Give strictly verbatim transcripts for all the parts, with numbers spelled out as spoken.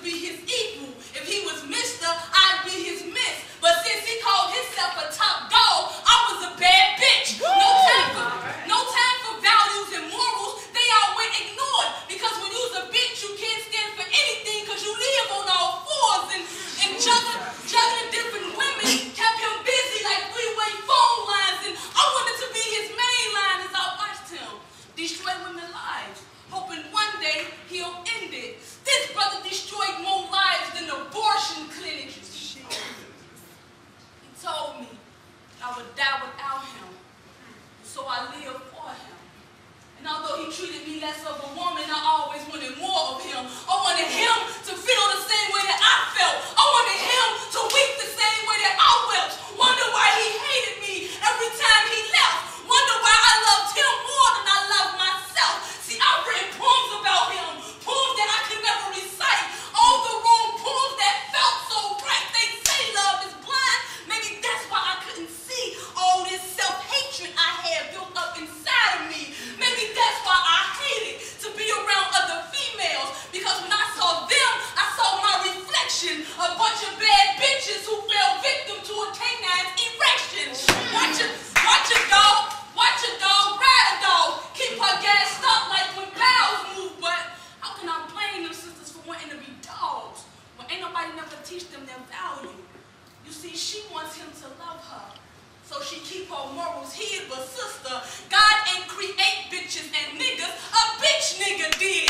be his equal. If he was Mister, I'd be his Miss. But since he called himself a top dog, I was a bad bitch. No time for, no time for values and morals. They all went ignored. Because when you's a bitch, you can't stand for anything because you live on all fours. And, and juggling, juggling different women kept him busy like three-way phone lines. And I wanted to be his main line as I watched him destroy women's lives, hoping one day he'll end it. This brother destroyed more lives than abortion clinics. He told me I would die without him, so I live for him. And although he treated me less of a woman, I always wanted more of him. I wanted him to feel the same way that I felt. I wanted him to weep the same way that I wept. Wonder why he hated me every time he left. Wonder why I loved him more than I loved myself. See, I've written poems about him, poems that I could never recite. All the wrong poems that felt so right. They say love is blind. Maybe that's why I couldn't see all this self-hatred I had built up inside of me. Maybe that's why I hated to be around other females. Because when I saw them, I saw my reflection. A bunch of bad bitches who fell victim to a canine's erection. Watch it, watch it, dog. Watch a dog, ride a dog. Keep her gassed up like when cows move. But how can I blame them sisters for wanting to be dogs when ain't nobody never teach them their value? You see, she wants him to love her, so she keep her morals hid. But sister, God ain't create bitches and niggas. A bitch nigga did.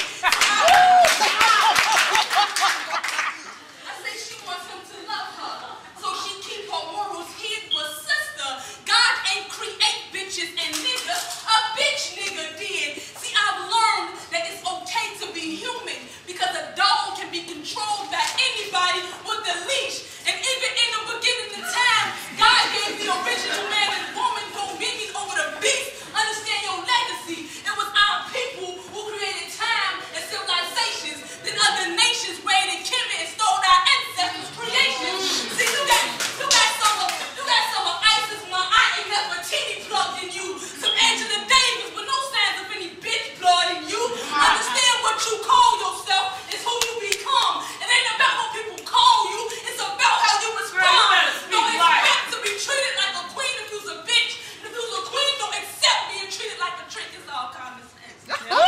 I say she wants him to love her, so she keep her morals hid. But sister, God ain't create bitches and niggas. A bitch nigga did. See, I've learned that it's okay to be human because a dog can be controlled by anybody with a leash. And even in the beginning of time, God gave the original man and woman dominion over the beast. Understand your legacy. It was our people who created time and civilizations. Then other nations raided Kemet and stole our ancestors' creations. See, you got, you got some of, you got some of Isis, my aunt, and Nefertiti plugged in you. Some Angela Davis, but no signs of any bitch blood in you. Understand what you call yourself is who you become. It ain't about what people call you. It's about how you respond. Don't expect to be treated like a queen if you's a bitch. And if you's a queen, don't accept being treated like a trick. It's all common sense.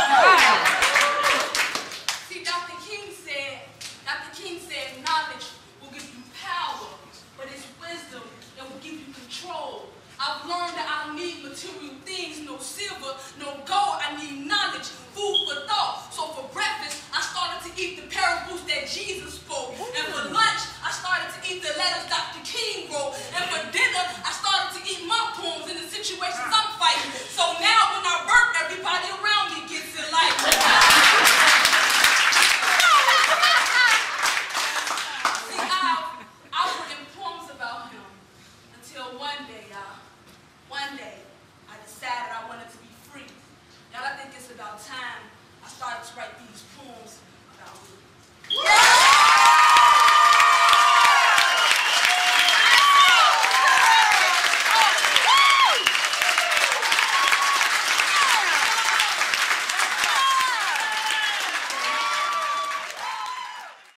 See, Doctor King said, Doctor King said, knowledge will give you power, but it's wisdom that will give you control. I've learned that I don't need material things, no silver, no gold. I need knowledge, food for thought. So for breakfast, I started to eat the parables that Jesus spoke. And for lunch, I started to eat the letters Doctor King wrote. And for dinner, I started to eat my poems in the situations I'm fighting. So now when I burp, everybody around me gets it like See, I've, I've written poems about him until one day, y'all. One day, I decided I wanted to be free. Y'all, I think it's about time I started to write these